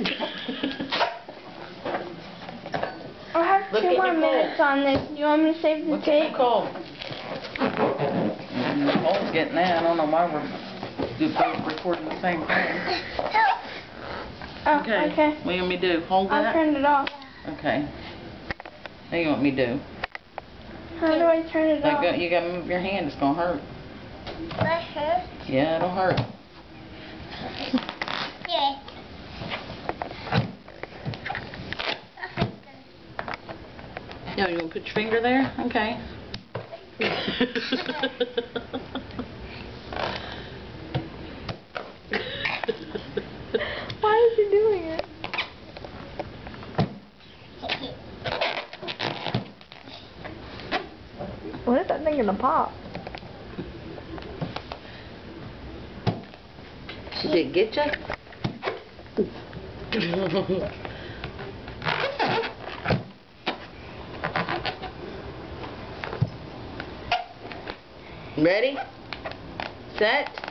I have 2 more minutes on this. Do you want me to save the tape? Nicole. Nicole's getting that. I don't know why we're both recording the same thing. Oh, okay. What do you want me to do? Hold that? I'll turn it off. Okay. What do you want me to do? How do I turn it off? You gotta move your hand. It's gonna hurt. That hurt? Yeah, it'll hurt. Yeah. Yeah, you wanna put your finger there? Okay. Why is he doing it? What is that thing gonna pop? Did it get you? Ready? Set?